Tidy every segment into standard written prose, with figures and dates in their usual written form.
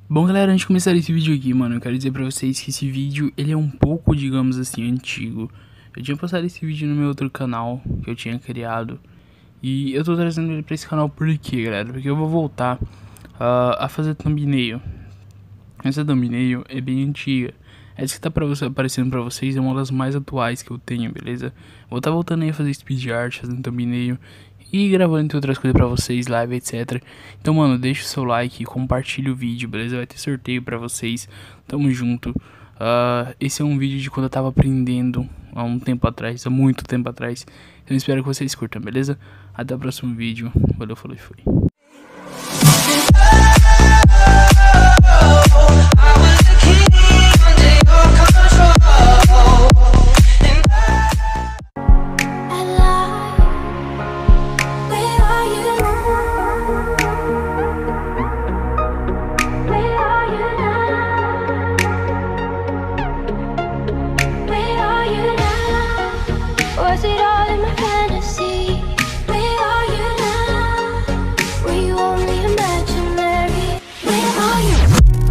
Bom, galera, antes de começar esse vídeo aqui, mano, eu quero dizer pra vocês que esse vídeo, ele é um pouco, digamos assim, antigo. Eu tinha postado esse vídeo no meu outro canal, que eu tinha criado. E eu tô trazendo ele pra esse canal por quê, galera? Porque eu vou voltar a fazer thumbnail. Essa thumbnail é bem antiga. Essa que tá aparecendo pra vocês é uma das mais atuais que eu tenho, beleza? Vou tá voltando aí a fazer speed art, fazendo thumbnail e gravando entre outras coisas pra vocês, live, etc. Então, mano, deixa o seu like, compartilha o vídeo, beleza? Vai ter sorteio pra vocês, tamo junto. Esse é um vídeo de quando eu tava aprendendo há um tempo atrás, há muito tempo atrás. Então espero que vocês curtam, beleza? Até o próximo vídeo, valeu, falou e fui. Was it all in my fantasy? Where are you now? Were you only imaginary? Where are you?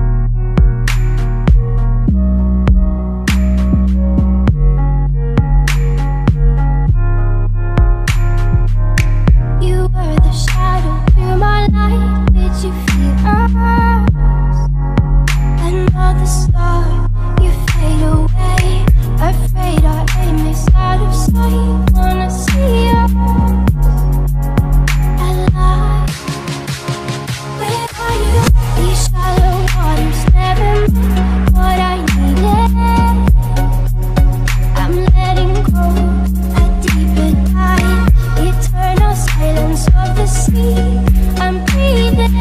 You were the shadow through my light. Did you feel us? Another star, you fade away. Afraid our aim is out of sight. Wanna see us alive. Where are you? These shallow waters never meant what I needed. I'm letting go a deeper dive. Eternal silence of the sea. I'm breathing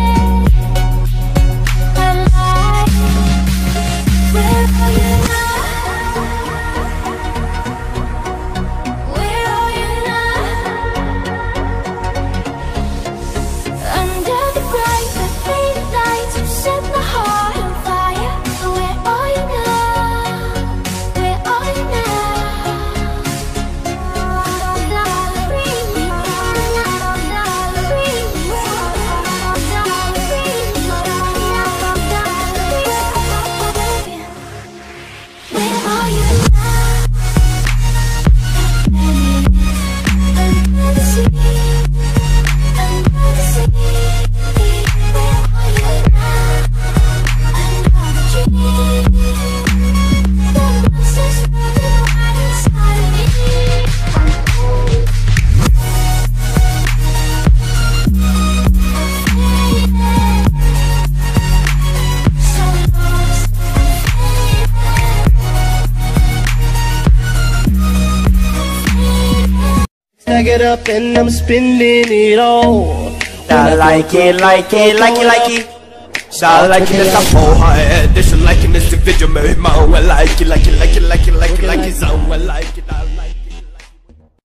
alive. Where are you now? Stack it up and I'm spending it all. I like it, like it, like it, like it. I like it nessa porra, deixa o like nesse vídeo, meu irmão. I like it, like it, like it, like it, like it, like it, I like it.